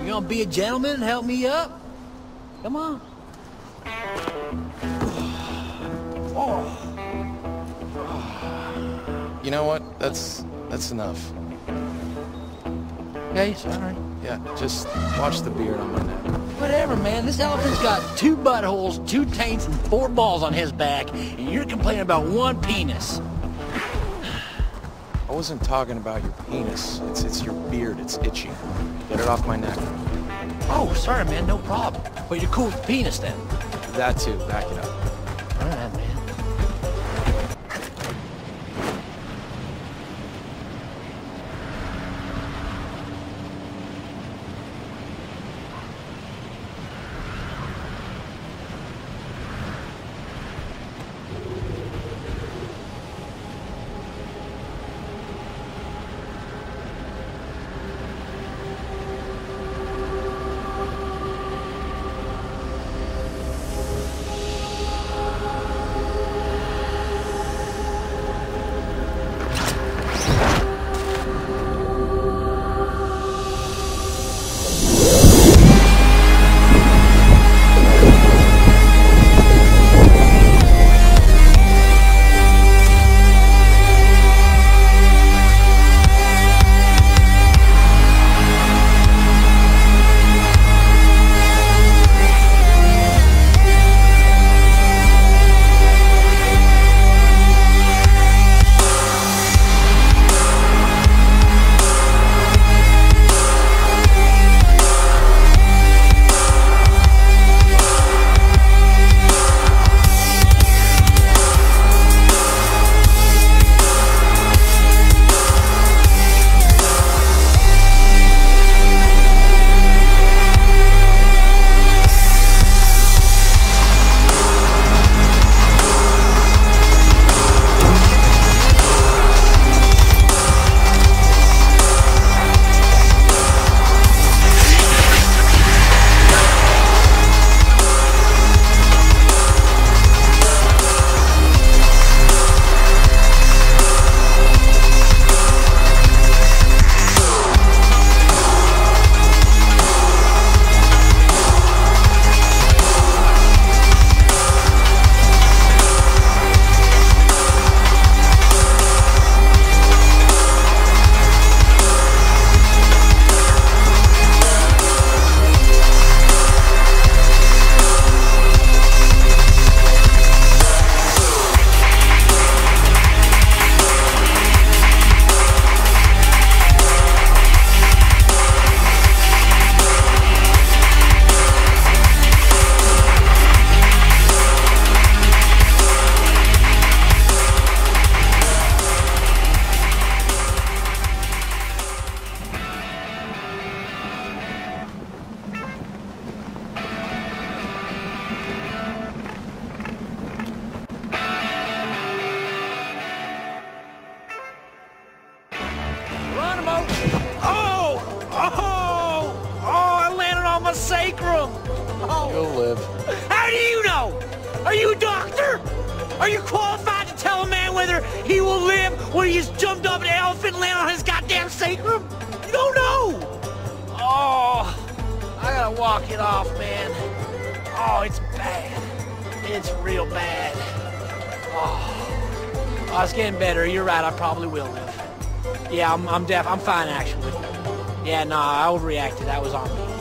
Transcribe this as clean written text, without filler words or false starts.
You gonna be a gentleman and help me up? Come on. Oh. You know what? That's enough. Okay, sorry. Yeah, just watch the beard on my neck. Whatever, man. This elephant's got 2 buttholes, 2 taints, and 4 balls on his back, and you're complaining about 1 penis. I wasn't talking about your penis. It's your beard. It's itchy. Get it off my neck. Oh, sorry, man. No problem. But you're cool with the penis, then? That too. Back it up. All right, man. Sacrum! Oh. You'll live. How do you know? Are you a doctor? Are you qualified to tell a man whether he will live when he just jumped up an elephant and landed on his goddamn sacrum? You don't know! Oh, I gotta walk it off, man. Oh, it's bad. It's real bad. Oh, it's getting better. You're right, I probably will live. Yeah, I'm fine, actually. Yeah, no, I overreacted. That was on me.